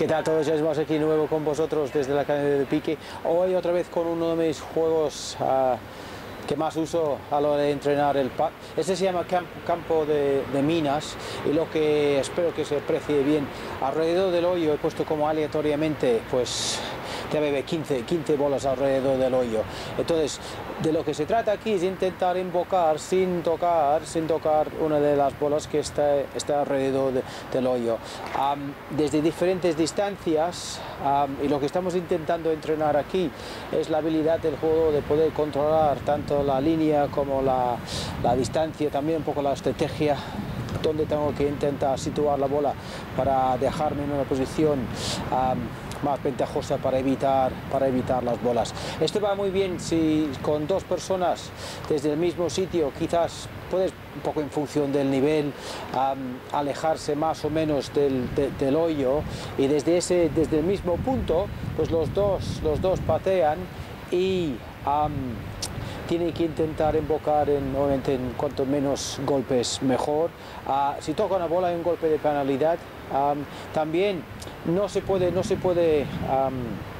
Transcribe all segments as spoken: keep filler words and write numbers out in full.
¿Qué tal a todos? Ya estamos aquí de nuevo con vosotros desde la Academia de Pique. Hoy otra vez con uno de mis juegos uh, que más uso a la hora de entrenar el pad. Este se llama camp, campo de, de minas, y lo que espero que se aprecie bien, alrededor del hoyo he puesto como aleatoriamente, pues debe haber quince, quince bolas alrededor del hoyo. Entonces, de lo que se trata aquí es intentar invocar sin tocar, sin tocar una de las bolas que está, está alrededor de, del hoyo. Um, desde diferentes distancias, um, y lo que estamos intentando entrenar aquí es la habilidad del juego de poder controlar tanto la línea como la, la distancia, también un poco la estrategia, donde tengo que intentar situar la bola para dejarme en una posición um, más ventajosa para evitar, para evitar las bolas. Esto va muy bien si con dos personas desde el mismo sitio, quizás puedes, un poco en función del nivel, um, alejarse más o menos del, de, del hoyo, y desde, ese, desde el mismo punto, pues los dos, los dos patean y um, tiene que intentar invocar en, obviamente, en cuanto menos golpes mejor. Uh, si toca una bola hay un golpe de penalidad. Um, también no se puede, no se puede um,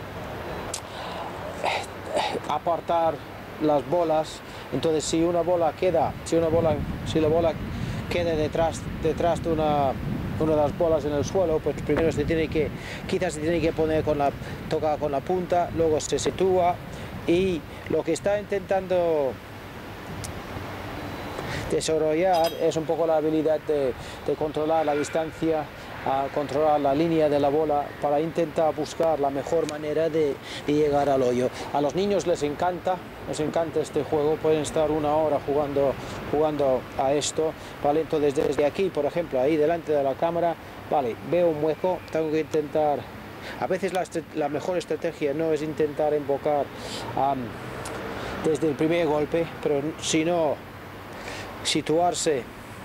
apartar las bolas. Entonces, si una bola queda, si una bola, si la bola queda detrás, detrás de una una de las bolas en el suelo, pues primero se tiene que, quizás se tiene que poner con la, toca con la punta, luego se sitúa. Y lo que está intentando desarrollar es un poco la habilidad de, de controlar la distancia, a controlar la línea de la bola, para intentar buscar la mejor manera de, de llegar al hoyo. A los niños les encanta, les encanta este juego, pueden estar una hora jugando, jugando a esto, ¿vale? Entonces, desde aquí, por ejemplo, ahí delante de la cámara, vale, veo un hueco, tengo que intentar. A veces la, la mejor estrategia no es intentar invocar um, desde el primer golpe, pero sino situarse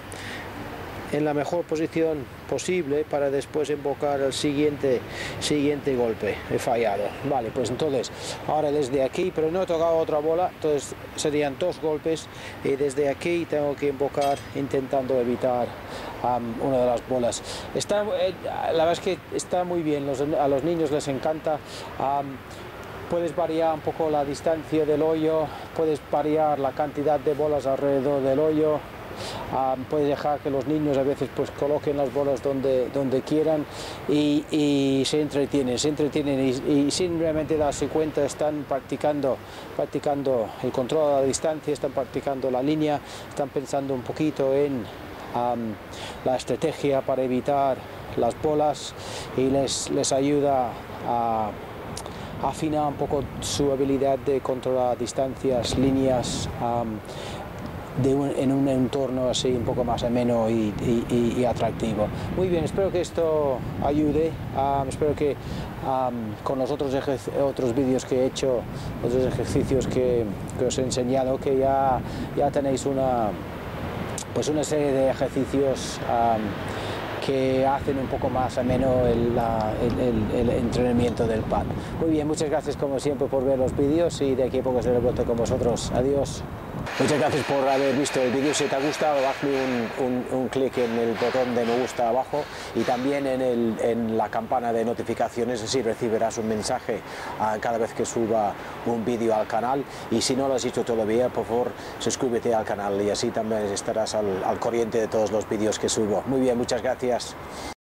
en la mejor posición posible para después invocar el siguiente, siguiente golpe. He fallado. Vale, pues entonces, ahora desde aquí, pero no he tocado otra bola, entonces serían dos golpes, y desde aquí tengo que invocar intentando evitar um, una de las bolas. Está, eh, la verdad es que está muy bien, los, a los niños les encanta. Um, puedes variar un poco la distancia del hoyo, puedes variar la cantidad de bolas alrededor del hoyo. Um, puedes dejar que los niños a veces pues coloquen las bolas donde, donde quieran, y, y se entretienen, se entretienen y, y sin realmente darse cuenta están practicando, practicando el control de la distancia, están practicando la línea, están pensando un poquito en um, la estrategia para evitar las bolas, y les, les ayuda a afinar un poco su habilidad de controlar distancias, líneas, um, De un, en un entorno así un poco más ameno y, y, y atractivo. Muy bien, espero que esto ayude, um, espero que um, con los otros, otros vídeos que he hecho, otros ejercicios que, que os he enseñado, que ya, ya tenéis una, pues una serie de ejercicios um, que hacen un poco más ameno el, la, el, el, el entrenamiento del pad. Muy bien, muchas gracias como siempre por ver los vídeos, y de aquí a poco estaré de vuelta con vosotros. Adiós. Muchas gracias por haber visto el vídeo. Si te ha gustado, hazme un, un, un clic en el botón de me gusta abajo, y también en, el, en la campana de notificaciones, así recibirás un mensaje uh, cada vez que suba un vídeo al canal. Y si no lo has hecho todavía, por favor, suscríbete al canal, y así también estarás al, al corriente de todos los vídeos que subo. Muy bien, muchas gracias.